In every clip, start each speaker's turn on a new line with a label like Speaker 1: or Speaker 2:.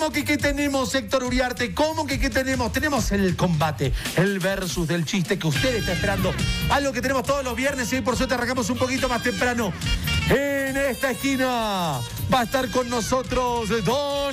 Speaker 1: ¿Cómo que qué tenemos, Héctor Uriarte? ¿Cómo que qué tenemos? Tenemos el combate, el versus del chiste que usted está esperando. Algo que tenemos todos los viernes y hoy por suerte arrancamos un poquito más temprano. En esta esquina va a estar con nosotros Don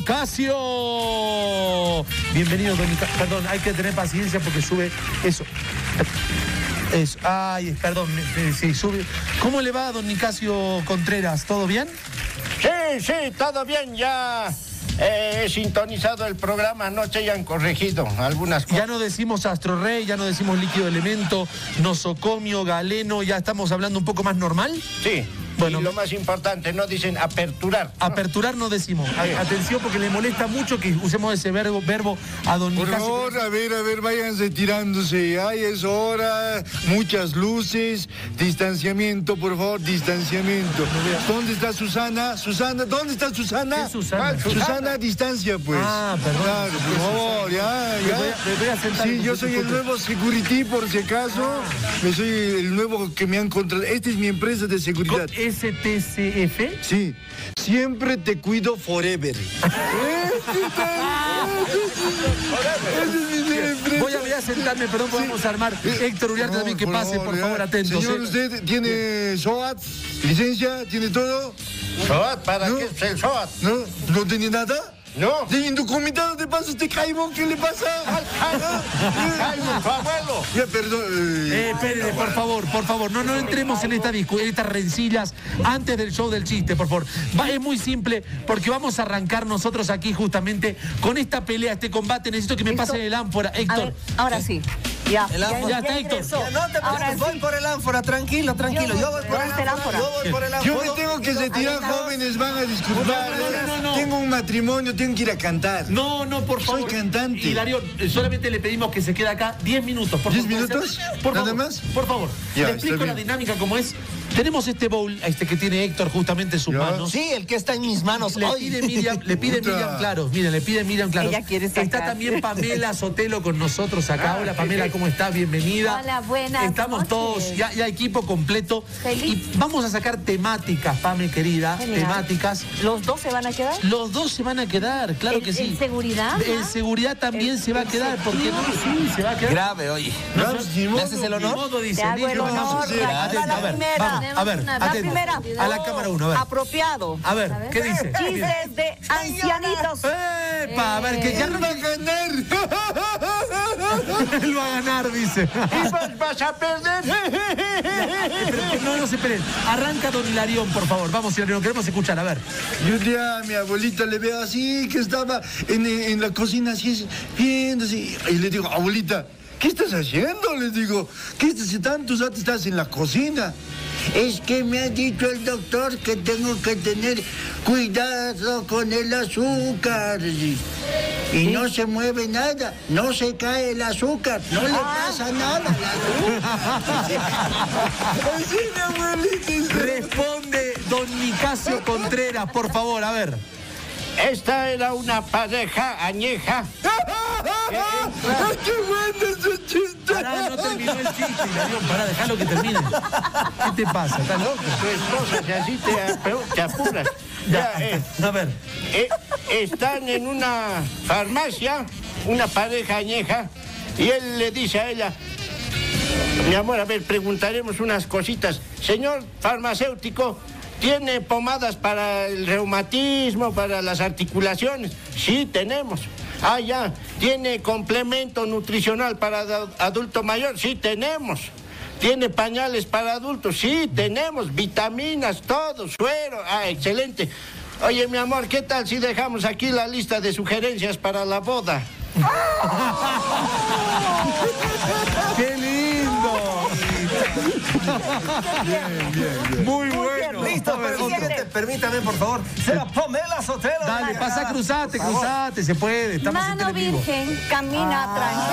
Speaker 1: Nicasio. Bienvenido, Don Nicasio. Perdón, hay que tener paciencia porque sube eso. Eso. Ay, perdón, sí, sube. ¿Cómo le va a Don Nicasio Contreras? ¿Todo bien?
Speaker 2: Sí, todo bien, ya he sintonizado el programa anoche y han corregido algunas cosas.
Speaker 1: Ya no decimos Astro Rey, ya no decimos líquido elemento, nosocomio, galeno, ya estamos hablando un poco más normal.
Speaker 2: Sí.
Speaker 1: Bueno,
Speaker 2: y lo más importante, no dicen aperturar.
Speaker 1: Aperturar no decimos. Atención porque le molesta mucho que usemos ese verbo a Don Nicasio.
Speaker 3: Por favor, a ver, váyanse tirándose. Ay, es hora, muchas luces, distanciamiento, por favor, distanciamiento. ¿Dónde está Susana? ¿Dónde está Susana?
Speaker 1: ¿Qué es Susana?
Speaker 3: Susana, distancia, pues.
Speaker 1: Ah, perdón.
Speaker 3: Claro, por favor, ya.
Speaker 1: Me voy a sentar.
Speaker 3: Sí, yo soy el nuevo security, por si acaso. Yo soy el nuevo que me han contratado. Esta es mi empresa de seguridad.
Speaker 1: ¿STCF?
Speaker 3: Sí, siempre te cuido forever.
Speaker 1: Voy a sentarme, perdón, podemos armar. Héctor Uriarte también, que pase, por favor, atentos.
Speaker 3: Señor, ¿usted tiene SOAT, licencia, tiene todo?
Speaker 2: ¿SOAT? ¿Para qué es el SOAT?
Speaker 3: ¿No tiene nada?
Speaker 2: No.
Speaker 3: ¿De indocumentado te pasa este Caibo? ¿Qué le pasa?
Speaker 2: Caibo, tu abuelo.
Speaker 3: Ya, perdón.
Speaker 1: Espérate, por favor, no entremos en estas rencillas antes del show del chiste, por favor. Es muy simple, porque vamos a arrancar nosotros aquí justamente con esta pelea, este combate. Necesito que me pasen el ánfora, Héctor.
Speaker 4: A ver, ahora sí. Ya
Speaker 1: está, Héctor.
Speaker 5: No te preocupes, voy por el ánfora, tranquilo. Yo voy por el ánfora.
Speaker 3: Yo me tengo que retirar, jóvenes, van a disculpar.
Speaker 1: No.
Speaker 3: Tengo un matrimonio, tengo que ir a cantar.
Speaker 1: No, por favor.
Speaker 3: Soy cantante.
Speaker 1: Hilario, solamente le pedimos que se quede acá 10 minutos. Por favor.
Speaker 3: ¿10 minutos?
Speaker 1: Por
Speaker 3: ¿Nada
Speaker 1: favor,
Speaker 3: más?
Speaker 1: Por favor.
Speaker 3: Ya,
Speaker 1: le explico la dinámica como es. Tenemos este bowl, que tiene Héctor justamente en sus manos.
Speaker 5: Sí, el que está en mis manos hoy.
Speaker 1: Le pide Miriam Claros. Miren, le pide Miriam Claros.
Speaker 4: Ella quiere sacar.
Speaker 1: Está también Pamela Sotelo con nosotros acá. Hola, Pamela, ¿cómo estás? Bienvenida.
Speaker 4: Hola, buenas
Speaker 1: Estamos
Speaker 4: noches.
Speaker 1: todos, ya equipo completo.
Speaker 4: Feliz.
Speaker 1: Y vamos a sacar temáticas, Pame, querida.
Speaker 4: Genial.
Speaker 1: Temáticas.
Speaker 4: ¿Los dos se van a quedar?
Speaker 1: Los dos se van a quedar, claro que sí.
Speaker 4: ¿En seguridad?
Speaker 1: En seguridad también se va a quedar, porque no, sí, se va a quedar.
Speaker 5: Grave, oye. ¿Me haces el honor?
Speaker 1: Modo, dice,
Speaker 4: Te hago el honor.
Speaker 1: a ver, a ver,
Speaker 4: La
Speaker 1: atento.
Speaker 4: primera.
Speaker 1: A la cámara 1, a ver.
Speaker 4: Apropiado.
Speaker 1: A ver, ¿qué dice?
Speaker 4: Chistes de ancianitos.
Speaker 1: ¡Epa! A ver, que ya no va a ganar. Él va a ganar, dice.
Speaker 2: Y vas a perder.
Speaker 1: No se esperen. Arranca Don Hilarión, por favor. Vamos, Hilarión, queremos escuchar, a ver.
Speaker 3: Yo un día a mi abuelita le veo así, que estaba en la cocina así, viendo así. Y le digo, abuelita, ¿qué estás haciendo? Le digo, ¿qué estás tantos rato estás en la cocina? Es que me ha dicho el doctor que tengo que tener cuidado con el azúcar. Y no se mueve nada, no se cae el azúcar, no le pasa nada al azúcar. Así mi abuelita.
Speaker 1: Responde Don Nicasio Contreras, por favor, a ver.
Speaker 2: Esta era una pareja añeja.
Speaker 3: ¡Qué bueno ese chiste!
Speaker 1: Pará, no terminó el chiste, Hilarión, pará, déjalo que termine. ¿Qué te pasa? ¿Estás loco?
Speaker 2: Tu esposa, si así te apuras.
Speaker 1: A ver.
Speaker 2: Están en una farmacia, una pareja añeja, y él le dice a ella, mi amor, a ver, preguntaremos unas cositas. Señor farmacéutico, ¿tiene pomadas para el reumatismo, para las articulaciones? Sí, tenemos. Ah, ya. ¿Tiene complemento nutricional para adulto mayor? Sí, tenemos. ¿Tiene pañales para adultos? Sí, tenemos. Vitaminas, todo, suero. Ah, excelente. Oye, mi amor, ¿qué tal si dejamos aquí la lista de sugerencias para la boda?
Speaker 1: ¡Qué lindo! Bien. Muy bueno.
Speaker 5: Listo, permítame, por favor. Será Pamela Sotelo.
Speaker 1: Dale, pasa, cruzate, se puede. Estamos en
Speaker 4: Mano
Speaker 1: teletivo.
Speaker 4: virgen, camina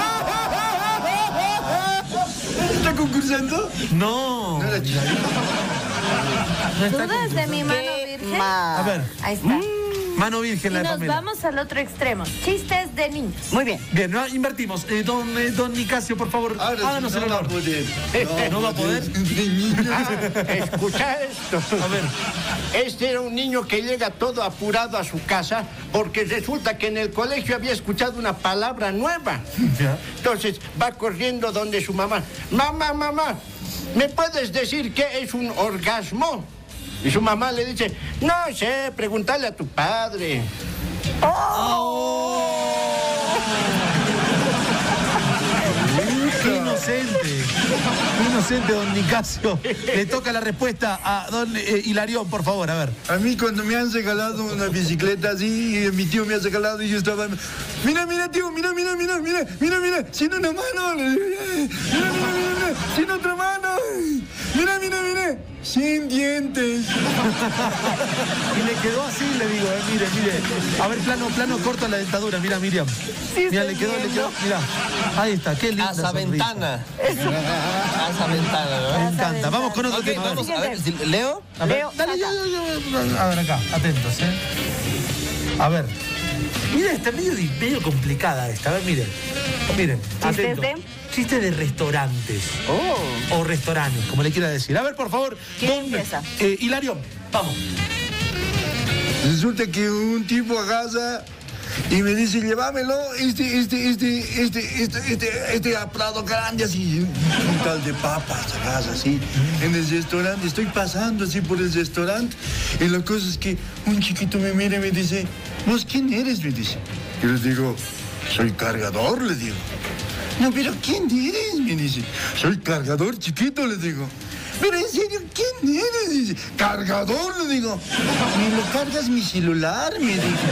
Speaker 4: tranquilo.
Speaker 3: ¿Está concursando?
Speaker 1: No.
Speaker 3: No era chiste.
Speaker 4: ¿Dudas de mi mano virgen?
Speaker 1: A ver.
Speaker 4: Ahí está.
Speaker 1: Mano virgen
Speaker 6: Y
Speaker 1: la de
Speaker 6: nos
Speaker 1: Pamela.
Speaker 6: vamos al otro extremo. Chistes de niños.
Speaker 4: Muy bien.
Speaker 1: Bien, no, invertimos. Don Nicasio, por favor, háganos
Speaker 3: sí,
Speaker 1: el honor. ¿No va a poder?
Speaker 2: Escucha esto.
Speaker 1: A ver.
Speaker 2: Este era un niño que llega todo apurado a su casa porque resulta que en el colegio había escuchado una palabra nueva.
Speaker 1: Ya.
Speaker 2: Entonces va corriendo donde su mamá. Mamá, ¿me puedes decir qué es un orgasmo? Y su mamá le dice, no sé, pregúntale a tu padre.
Speaker 1: Qué inocente. Qué inocente, don Nicasio. Le toca la respuesta a don Hilarión, por favor, a ver.
Speaker 3: A mí cuando me han regalado una bicicleta así, y mi tío me ha regalado y yo estaba... Mira, tío, mira, sin una mano. Mira, sin otra mano. Mira, sin dientes.
Speaker 1: Y le quedó así, le digo, mire. A ver, plano corto a la dentadura, mira, Miriam. Mira, le quedó, mira. Ahí está, qué linda
Speaker 5: Asa
Speaker 1: sonrisa.
Speaker 5: ventana. Asa ventana, ¿no?
Speaker 1: Me encanta. Vamos con otro
Speaker 5: Ok,
Speaker 1: tema.
Speaker 5: vamos a ver. ¿Leo?
Speaker 1: A ver,
Speaker 4: Leo,
Speaker 1: dale, yo. A ver, acá, atentos, A ver. Mira, está medio complicada esta. A ver, miren.
Speaker 4: ¿Chistes de?
Speaker 1: Chistes de restaurantes. O restaurantes, como le quiera decir. A ver, por favor.
Speaker 4: ¿Quién empieza?
Speaker 1: Hilarión, vamos.
Speaker 3: Resulta que un tipo agarra y me dice, llévamelo, a Prado Grande, así, un tal de papas, agarra así, en el restaurante. Estoy pasando así por el restaurante y la cosa es que un chiquito me mira y me dice, ¿vos quién eres? Me dice. Yo les digo, soy cargador, le digo. No, pero ¿quién eres? Me dice. Soy cargador chiquito, le digo. Pero en serio, ¿quién eres? Dice, cargador, le digo. ¿Me lo cargas mi celular? Me dijo.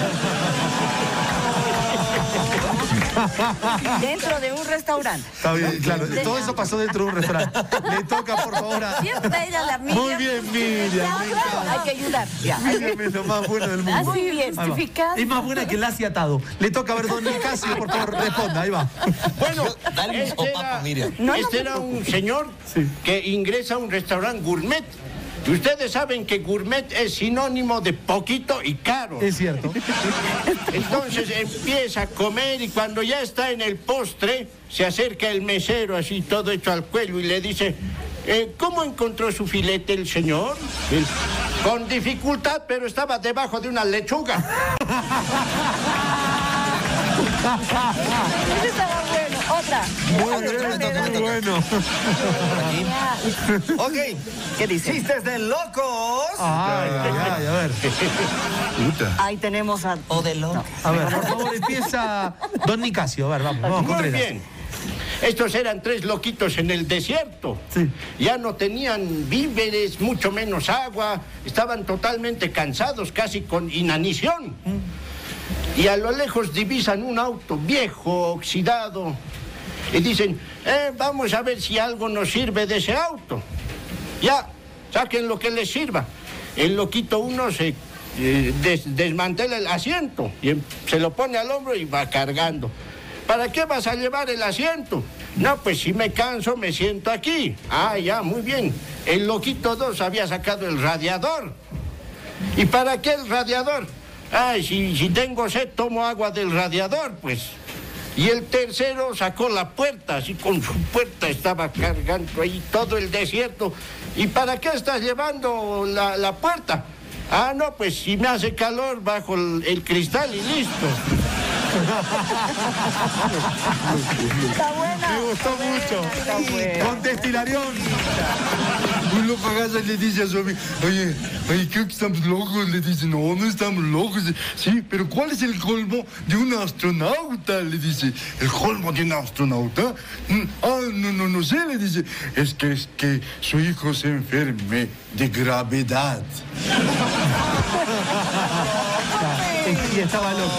Speaker 4: Dentro de un restaurante.
Speaker 1: Está bien, claro. Todo eso pasó dentro de un restaurante. Le toca, por favor, a...
Speaker 4: Siempre ella la Miriam.
Speaker 1: Muy bien, Miriam. me encanta.
Speaker 4: Hay que ayudar. Ya.
Speaker 1: Miriam es lo más bueno del mundo.
Speaker 4: Muy bien.
Speaker 1: Ahí va.
Speaker 6: Justificado.
Speaker 1: Es más buena que el Asia atado. Le toca a ver don Nicasio, por favor, responda. Ahí va.
Speaker 2: Bueno,
Speaker 5: Dale un
Speaker 2: este
Speaker 5: sopapo,
Speaker 2: era,
Speaker 5: Miriam.
Speaker 2: este era un señor que ingresa a un restaurante gourmet. Y ustedes saben que gourmet es sinónimo de poquito y caro.
Speaker 1: Es cierto.
Speaker 2: Entonces empieza a comer y cuando ya está en el postre, se acerca el mesero así todo hecho al cuello y le dice, ¿cómo encontró su filete el señor? Él, con dificultad, pero estaba debajo de una lechuga.
Speaker 4: Ese estaba bueno. Otra.
Speaker 1: Muy bueno.
Speaker 5: Ok.
Speaker 4: ¿Qué dice?
Speaker 5: Chistes de locos.
Speaker 1: Ay, a ver.
Speaker 3: Puta.
Speaker 4: Ahí tenemos a...
Speaker 5: O de locos.
Speaker 1: A ver, por favor, empieza don Nicasio. A ver, vamos con
Speaker 2: Muy
Speaker 1: Trenas.
Speaker 2: bien. Estos eran tres loquitos en el desierto.
Speaker 1: Sí.
Speaker 2: Ya no tenían víveres, mucho menos agua. Estaban totalmente cansados, casi con inanición. Y a lo lejos divisan un auto viejo, oxidado. Y dicen, vamos a ver si algo nos sirve de ese auto. Ya, saquen lo que les sirva. El loquito uno se desmantela el asiento y se lo pone al hombro y va cargando. ¿Para qué vas a llevar el asiento? No, pues si me canso me siento aquí. Ah, ya, muy bien. El loquito 2 había sacado el radiador. ¿Y para qué el radiador? Ay, si tengo sed tomo agua del radiador, pues. Y el tercero sacó la puerta, así con su puerta estaba cargando ahí todo el desierto. ¿Y para qué estás llevando la puerta? Ah, no, pues si me hace calor bajo el cristal y listo.
Speaker 4: Está buena.
Speaker 1: Me gustó mucho.
Speaker 4: Está buena.
Speaker 1: Contesta Hilarión.
Speaker 3: Un loco agarra y le dice a su amigo, oye, creo que estamos locos. Le dice, no estamos locos. Sí, pero ¿cuál es el colmo de un astronauta? Le dice, ¿el colmo de un astronauta? No sé, le dice, es que su hijo se enferme de gravedad.
Speaker 1: Y estaba loco.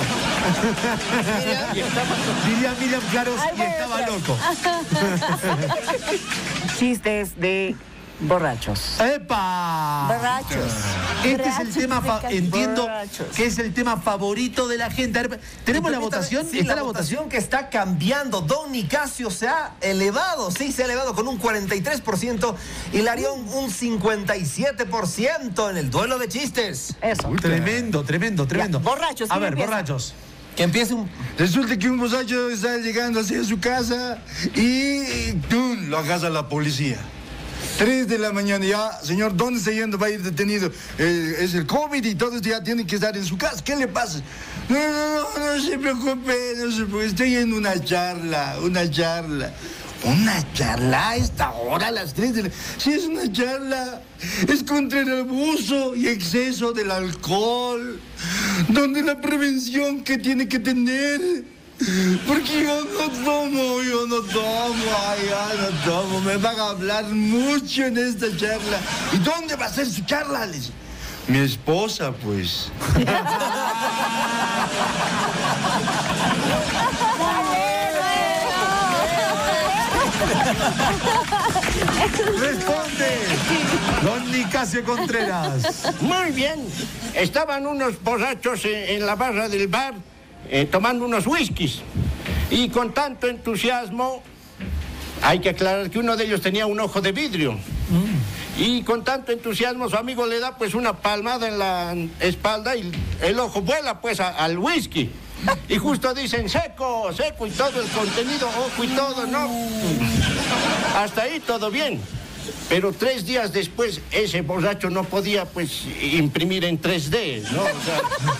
Speaker 1: Diría Miriam Claros, y estaba loco.
Speaker 4: Chistes de Borrachos.
Speaker 1: ¡Epa!
Speaker 4: Borrachos.
Speaker 1: Este es el tema, entiendo
Speaker 4: Borrachos.
Speaker 1: que es el tema favorito de la gente. A ver, ¿tenemos la votación?
Speaker 5: Sí,
Speaker 1: ¿Está
Speaker 5: la votación que está cambiando. Don Nicasio se ha elevado, sí, se ha elevado con un 43%. Hilarión un 57% en el duelo de chistes.
Speaker 4: Eso.
Speaker 1: Tremendo.
Speaker 4: Ya, borrachos,
Speaker 1: A
Speaker 4: ¿quién
Speaker 1: ver,
Speaker 4: empieza?
Speaker 1: borrachos.
Speaker 5: Que empiece un...
Speaker 3: Resulta que un muchacho está llegando así a su casa y ¡tum! Lo agarra la policía. 3 de la mañana, ya, señor, ¿dónde está yendo? Va a ir detenido. Es el COVID y todos ya tienen que estar en su casa. ¿Qué le pasa? No se preocupe, estoy en una charla. ¿Una charla a esta hora, a las 3 de la... Sí, es una charla. Es contra el abuso y exceso del alcohol. Donde la prevención que tiene que tener... Porque yo no tomo. Me van a hablar mucho en esta charla. ¿Y dónde va a ser su charla? Les... Mi esposa, pues.
Speaker 1: Responde, don Nicasio Contreras.
Speaker 2: Muy bien. Estaban unos borrachos en la barra del bar tomando unos whiskies. Y con tanto entusiasmo, hay que aclarar que uno de ellos tenía un ojo de vidrio. Y con tanto entusiasmo su amigo le da pues una palmada en la espalda y el ojo vuela pues al whisky. Y justo dicen seco y todo el contenido, ojo y todo, ¿no? Hasta ahí todo bien. Pero 3 días después ese borracho no podía pues imprimir en 3D, ¿no? O sea,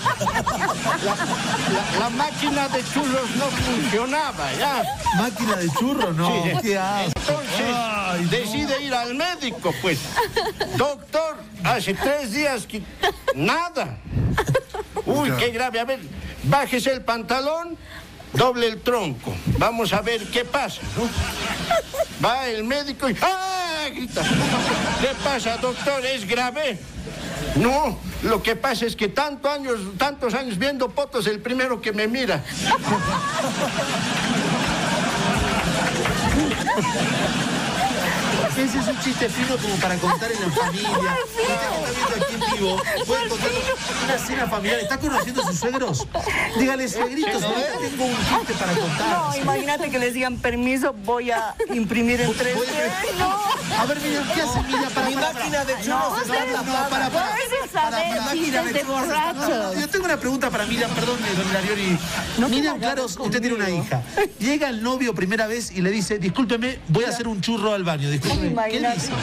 Speaker 2: la máquina de churros no funcionaba, ¿ya?
Speaker 1: ¿Máquina de churro? No.
Speaker 2: Sí.
Speaker 1: ¿Qué hace?
Speaker 2: Entonces decide ir al médico, pues. Doctor, hace 3 días que nada. Uy, qué grave. A ver, bájese el pantalón, doble el tronco. Vamos a ver qué pasa, ¿no? Va el médico y ¡ah! Grita. ¿Qué pasa, doctor? ¿Es grave? No, lo que pasa es que tantos años viendo fotos, el primero que me mira.
Speaker 1: Ese es un chiste fino como para contar en la familia. Usted que está viendo aquí en vivo, puede contar una cena familiar. ¿Está conociendo a sus suegros? Dígale, suegritos, ahorita tengo un chiste para contar.
Speaker 4: No, imagínate que les digan permiso, voy a imprimir en 3D. No.
Speaker 1: A ver, mira, ¿qué hace Mira para
Speaker 5: Mi máquina de churros está tapada.
Speaker 6: Puedes saber chistes de borrachos.
Speaker 1: Yo tengo una pregunta para Miriam, perdón, don Hilarión. Miriam, claro, usted tiene una hija. Llega el novio primera vez y le dice, discúlpeme, voy a hacer un churro al baño. Discúlpeme, ¿qué
Speaker 4: Imagínate.
Speaker 1: dice?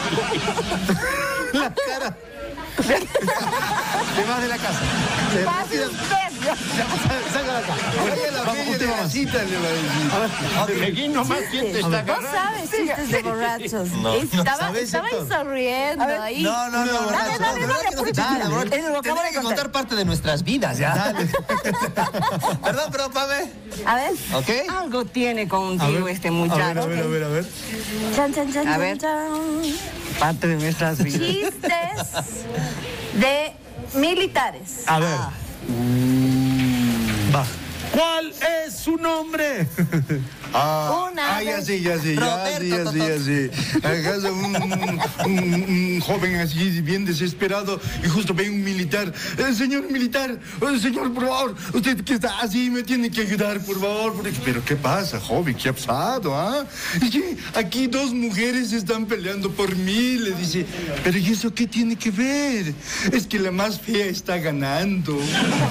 Speaker 1: La cara. Te vas de la casa.
Speaker 4: Pase usted.
Speaker 1: Salga de acá. Vamos, usted va más.
Speaker 2: Seguí nomás, ¿quién te está
Speaker 6: No
Speaker 2: agarrando?
Speaker 6: sabes chistes de borrachos. Estaban
Speaker 1: ¿Sabes, Héctor?
Speaker 6: sonriendo ahí.
Speaker 5: No,
Speaker 6: Dale, dale,
Speaker 5: borracho,
Speaker 6: dale,
Speaker 5: borracho.
Speaker 4: Él lo acaba
Speaker 5: Tendría
Speaker 4: de
Speaker 5: que
Speaker 4: contar.
Speaker 5: contar parte de nuestras vidas, ¿ya? Perdón, Pame.
Speaker 6: A ver.
Speaker 5: ¿Ok?
Speaker 4: Algo tiene contigo este muchacho.
Speaker 1: A ver.
Speaker 6: Chan, chan, chan,
Speaker 4: A
Speaker 6: chan,
Speaker 4: ver.
Speaker 6: chan.
Speaker 4: Parte de nuestras vidas.
Speaker 6: Chistes de militares.
Speaker 1: A ver. Va. ¿Cuál es su nombre?
Speaker 3: Ya sé. Agarra un joven así, bien desesperado, y justo ve un militar. Señor militar, señor, por favor, usted que está así me tiene que ayudar, por favor. Pero ¿qué pasa, joven? ¿Qué ha pasado, ah? Es que aquí 2 mujeres están peleando por mí, le dice. Pero ¿y eso qué tiene que ver? Es que la más fea está ganando.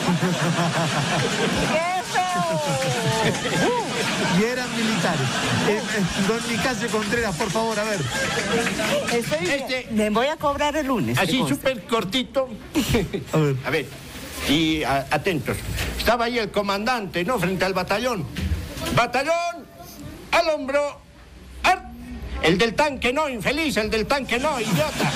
Speaker 1: Y eran militares. Don Nicasio Contreras, por favor, a ver.
Speaker 4: Estoy bien. Me voy a cobrar el lunes.
Speaker 2: Así
Speaker 4: ¿te consta?
Speaker 2: súper cortito.
Speaker 1: A ver.
Speaker 2: A ver, y atentos. Estaba ahí el comandante, ¿no? Frente al batallón. Batallón, al hombro. El del tanque no, infeliz, el del tanque no, idiota.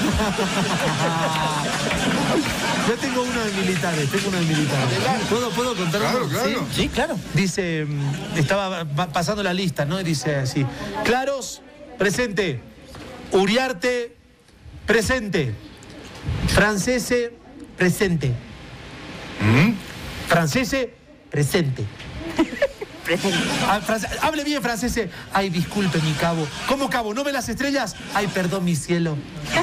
Speaker 1: Yo tengo uno de militares, ¿Puedo contar
Speaker 3: Claro,
Speaker 1: uno?
Speaker 3: claro.
Speaker 5: Sí, claro.
Speaker 1: Dice, estaba pasando la lista, ¿no? Y dice así, Claros, presente. Uriarte, presente. Francese, presente. Francese, presente.
Speaker 6: presente.
Speaker 1: Hable bien francés. Ay, disculpe, mi cabo. ¿Cómo cabo? ¿No ve las estrellas? Ay, perdón, mi cielo.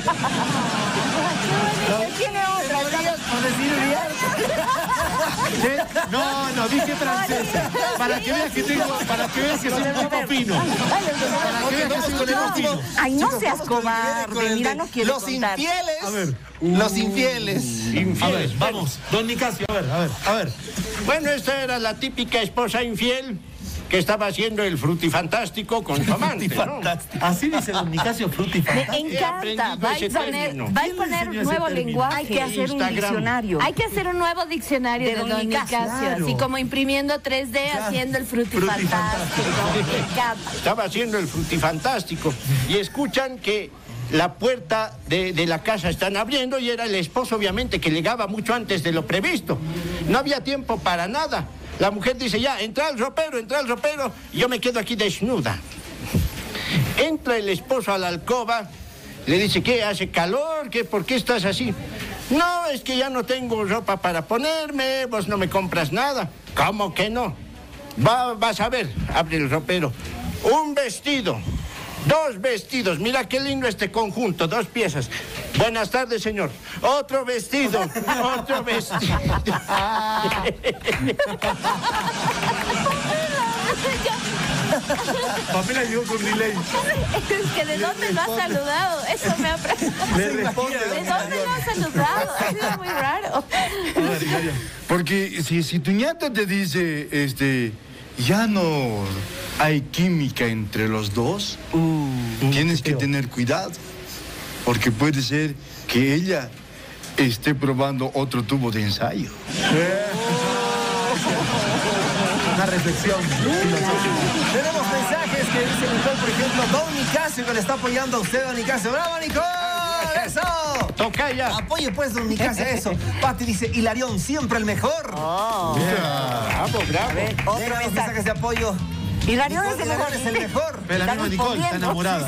Speaker 4: Tiene otra.
Speaker 5: Por decir bien.
Speaker 1: ¿Qué? No, dije francés. Para que veas que soy un tipo fino. Para que veas que soy un tipo fino.
Speaker 4: Ay, no seas cobarde. Mira, no quiero
Speaker 5: Los
Speaker 4: contar.
Speaker 5: infieles.
Speaker 1: A ver.
Speaker 5: Los infieles.
Speaker 1: A ver, vamos. Don Nicasio, a ver.
Speaker 2: Bueno, esta era la típica esposa infiel que estaba haciendo el frutifantástico con su amante, ¿no?
Speaker 1: Así dice Don Nicasio,
Speaker 6: Me
Speaker 1: frutifantástico.
Speaker 6: encanta.
Speaker 2: aprendido
Speaker 6: Va a
Speaker 2: ese
Speaker 6: poner,
Speaker 2: término.
Speaker 6: va a
Speaker 1: ¿Quién le
Speaker 6: poner
Speaker 1: enseñó ese
Speaker 6: nuevo
Speaker 1: término?
Speaker 6: lenguaje.
Speaker 4: Hay que hacer un
Speaker 2: Instagram.
Speaker 4: diccionario.
Speaker 6: Hay que hacer un nuevo diccionario
Speaker 4: De
Speaker 6: de
Speaker 4: Don
Speaker 6: Don
Speaker 4: Nicasio.
Speaker 6: Nicasio,
Speaker 1: Claro.
Speaker 6: así como imprimiendo 3D, haciendo el frutifantástico. Me encanta.
Speaker 2: Estaba haciendo el frutifantástico y escuchan que la puerta de la casa están abriendo y era el esposo, obviamente, que llegaba mucho antes de lo previsto. No había tiempo para nada. La mujer dice, ya, entra al ropero, y yo me quedo aquí desnuda. Entra el esposo a la alcoba, le dice, ¿qué? ¿Hace calor? ¿Qué? ¿Por qué estás así? No, es que ya no tengo ropa para ponerme, vos no me compras nada. ¿Cómo que no? Vas a ver, abre el ropero. Un vestido, 2 vestidos, mira qué lindo este conjunto, 2 piezas. Buenas tardes, señor. Otro vestido.
Speaker 1: Pamela llegó con delay.
Speaker 6: Es que ¿de dónde lo has saludado? Eso me ha preguntado.
Speaker 1: Le responde.
Speaker 6: ¿De dónde lo has saludado? Ha sido muy raro.
Speaker 3: Porque si tu ñata te dice, ya no hay química entre los dos, tienes que tener cuidado. Porque puede ser que ella esté probando otro tubo de ensayo.
Speaker 1: Una reflexión.
Speaker 5: Tenemos mensajes que dice Nicole, por ejemplo, Don Nicasio, que le está apoyando a usted, Don Nicasio. ¡Bravo, Nicole! ¡Eso!
Speaker 2: Toca ya.
Speaker 5: Apoye pues, Don Nicasio, eso. Pati dice, Hilarión, siempre el mejor.
Speaker 2: Bravo.
Speaker 4: Otro
Speaker 5: Llegan los
Speaker 4: mensaje.
Speaker 5: mensajes de apoyo.
Speaker 4: Hilarión es el
Speaker 5: Hilarión
Speaker 4: mejor.
Speaker 5: es el mejor.
Speaker 1: Pero la misma Nicole está enamorada.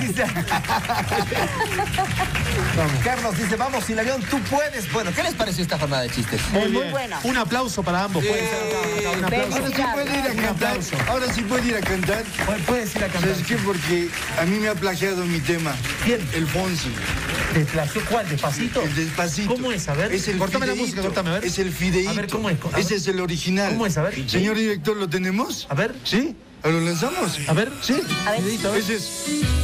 Speaker 5: Carlos dice, vamos, Hilarión, tú puedes. Bueno, ¿qué les pareció esta jornada de chistes?
Speaker 4: Muy
Speaker 1: bien.
Speaker 4: buena.
Speaker 1: Un aplauso para ambos. Puede ser un aplauso.
Speaker 3: Ahora sí puede ir a cantar. Ahora sí puede ir a cantar.
Speaker 1: Puedes ir a cantar.
Speaker 3: ¿Sabes qué? Porque a mí me ha plagiado mi tema.
Speaker 1: ¿Quién?
Speaker 3: El Fonsi.
Speaker 1: ¿Te plagió cuál? ¿Despacito?
Speaker 3: El Despacito.
Speaker 1: ¿Cómo es? A ver.
Speaker 3: Es el
Speaker 1: Cortame la
Speaker 3: fideíto.
Speaker 1: música, cortame, a ver.
Speaker 3: Es el fideíto.
Speaker 1: A ver, ¿cómo es? A ver.
Speaker 3: Ese es el original.
Speaker 1: ¿Cómo es? A ver.
Speaker 3: Señor director, ¿lo tenemos?
Speaker 1: A ver.
Speaker 3: ¿Sí? ¿Lo lanzamos?
Speaker 1: A ver.
Speaker 3: ¿Sí?
Speaker 4: A ver.
Speaker 1: Videito, a ver.
Speaker 3: Ese es...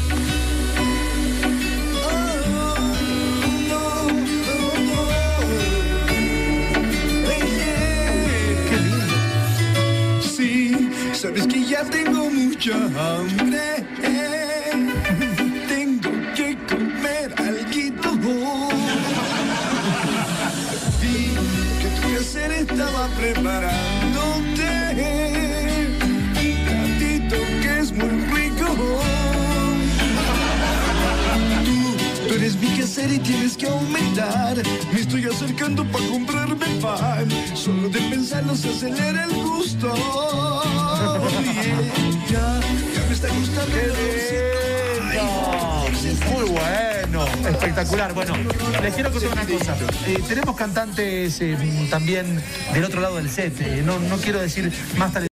Speaker 1: Qué lindo.
Speaker 7: Sí, sabes que ya tengo mucha hambre. Tengo que comer alguito. Vi que tu hacer estaba preparándote un platito que es muy rico. Tú eres mi quehacer y tienes que aumentar. Me estoy acercando para comprarme pan. Solo de pensarlo se acelera el gusto. Ya me está gustando el
Speaker 1: Muy bueno, espectacular. Bueno, les quiero contar una cosa. Tenemos cantantes también del otro lado del set. No quiero decir más